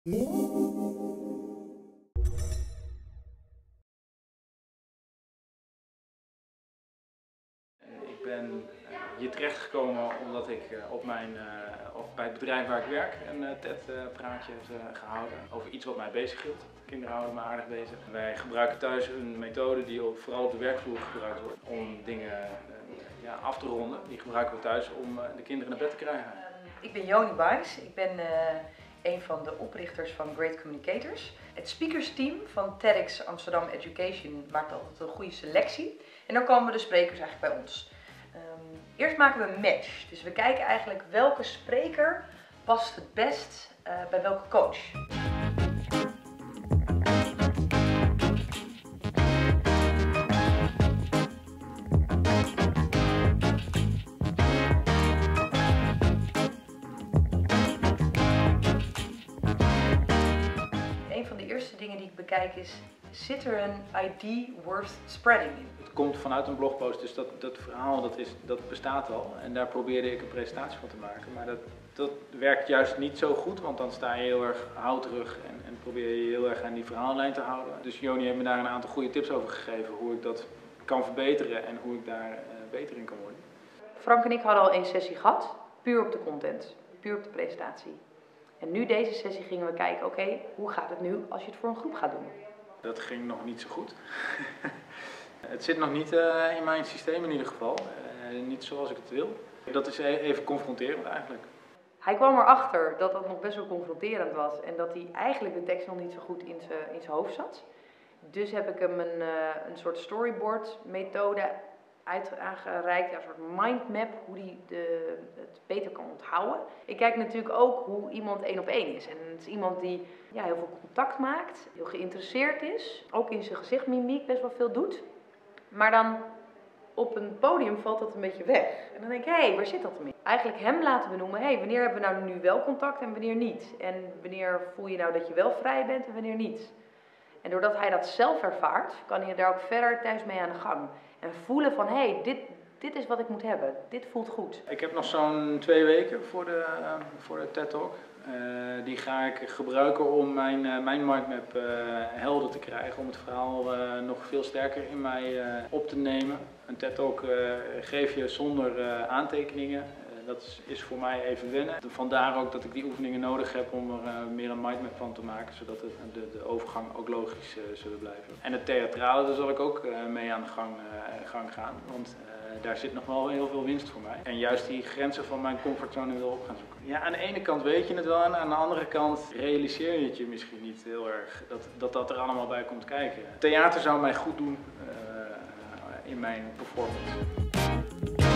Ik ben hier terechtgekomen omdat ik bij het bedrijf waar ik werk een TED-praatje heb gehouden over iets wat mij bezighield. Kinderen houden me aardig bezig. Wij gebruiken thuis een methode die vooral op de werkvloer gebruikt wordt om dingen af te ronden. Die gebruiken we thuis om de kinderen naar bed te krijgen. Ik ben Joni Buijs. Ik ben een van de oprichters van Great Communicators. Het speakersteam van TEDx Amsterdam Education maakt altijd een goede selectie. En dan komen de sprekers eigenlijk bij ons. Eerst maken we een match. Dus we kijken eigenlijk welke spreker past het best bij welke coach. Een van de eerste dingen die ik bekijk is, zit er een ID worth spreading in? Het komt vanuit een blogpost, dus dat verhaal dat bestaat al. En daar probeerde ik een presentatie van te maken. Maar dat werkt juist niet zo goed, want dan sta je heel erg houterig en probeer je heel erg aan die verhaallijn te houden. Dus Joni heeft me daar een aantal goede tips over gegeven, hoe ik dat kan verbeteren en hoe ik daar beter in kan worden. Frank en ik hadden al één sessie gehad, puur op de content, puur op de presentatie. En nu deze sessie gingen we kijken, oké, hoe gaat het nu als je het voor een groep gaat doen? Dat ging nog niet zo goed. Het zit nog niet in mijn systeem in ieder geval, niet zoals ik het wil. Dat is even confronterend eigenlijk. Hij kwam erachter dat dat nog best wel confronterend was en dat hij eigenlijk de tekst nog niet zo goed in zijn hoofd zat. Dus heb ik hem een soort storyboard methode aangereikt, een soort mindmap, hoe hij het beter kan onthouden. Ik kijk natuurlijk ook hoe iemand 1-op-1 is. En het is iemand die heel veel contact maakt, heel geïnteresseerd is, ook in zijn gezichtmimiek best wel veel doet. Maar dan op een podium valt dat een beetje weg. En dan denk ik, hé, waar zit dat in? Eigenlijk hem laten benoemen, wanneer hebben we nou nu wel contact en wanneer niet? En wanneer voel je nou dat je wel vrij bent en wanneer niet? En doordat hij dat zelf ervaart, kan hij daar ook verder thuis mee aan de gang. En voelen van, dit is wat ik moet hebben. Dit voelt goed. Ik heb nog zo'n 2 weken voor de TED Talk. Die ga ik gebruiken om mijn mindmap helder te krijgen. Om het verhaal nog veel sterker in mij op te nemen. Een TED Talk geef je zonder aantekeningen. Dat is voor mij even wennen. Vandaar ook dat ik die oefeningen nodig heb om er meer een mindmap van te maken, zodat de overgang ook logisch zullen blijven. En het theatrale, daar zal ik ook mee aan de gang gaan, want daar zit nog wel heel veel winst voor mij. En juist die grenzen van mijn comfortzone wil op gaan zoeken. Ja, aan de ene kant weet je het wel en aan de andere kant realiseer je het je misschien niet heel erg dat er allemaal bij komt kijken. Theater zou mij goed doen in mijn performance.